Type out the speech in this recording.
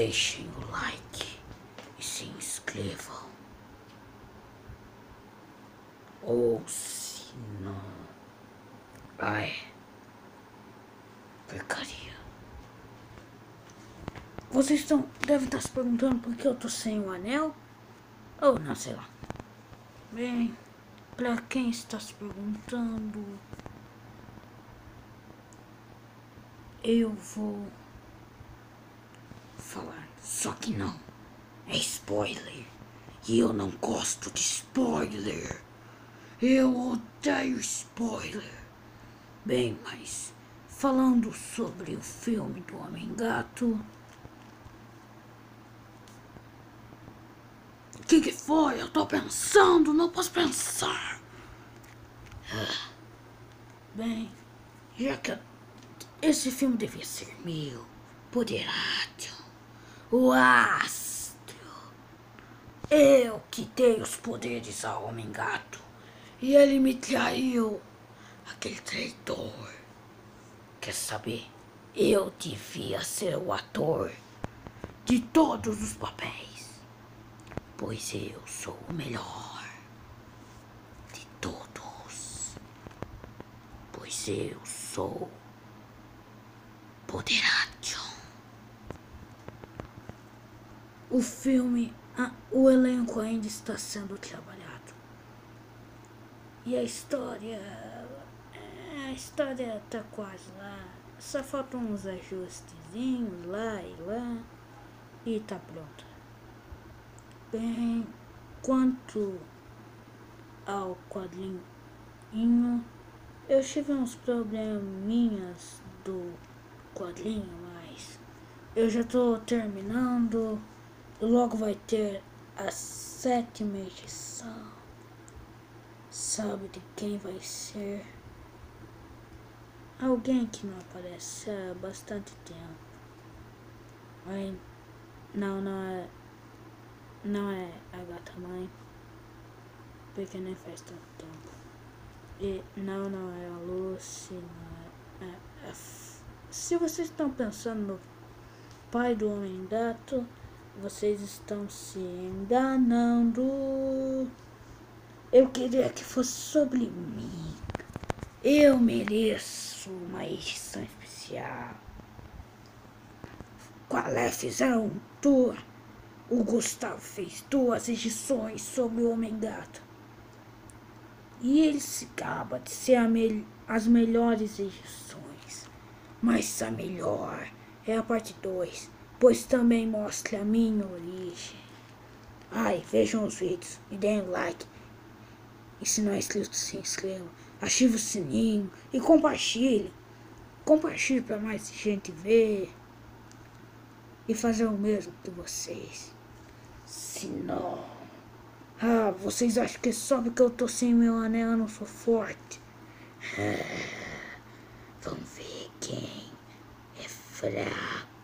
deixem o like e se inscrevam. Ou se não... Ai, porcaria. Vocês devem estar se perguntando por que eu tô sem o anel? Ou não, sei lá. Bem, pra quem está se perguntando, eu vou falar. Só que não, é spoiler. E eu não gosto de spoiler. Eu odeio spoiler. Bem, mas falando sobre o filme do Homem-Gato... O que foi? Eu tô pensando, não posso pensar. Bem, já que esse filme devia ser meu, Poderado, o astro. Eu que dei os poderes ao Homem-Gato e ele me traiu. Aquele traidor. Quer saber? Eu devia ser o ator de todos os papéis. Pois eu sou o melhor de todos. Pois eu sou Poderado. O filme, o elenco ainda está sendo trabalhado. E a história tá quase lá. Só faltam uns ajustezinhos lá e lá. E tá pronto. Bem, quanto ao quadrinho, eu tive uns probleminhas do quadrinho, mas eu já tô terminando. Logo vai ter a 7ª edição. Sabe de quem vai ser? Alguém que não aparece há bastante tempo. Mas não é a Gata-Mãe, porque nem faz tanto tempo. E não é a Lucy, não é se vocês estão pensando no pai do Homem-Gato, vocês estão se enganando. Eu queria que fosse sobre mim. Eu mereço uma edição especial. Qual é? Fizeram tua? O Gustavo fez 2 edições sobre o Homem-Gato. E ele se gaba de ser as melhores edições. Mas a melhor é a parte 2, pois também mostra a minha origem. Ai, vejam os vídeos e deem like. E se não é inscrito, se inscreva. Ative o sininho e compartilhe. Compartilhe para mais gente ver. E fazer o mesmo que vocês. Se não... vocês acham que só porque eu tô sem meu anel eu não sou forte? Vamos ver quem é fraco.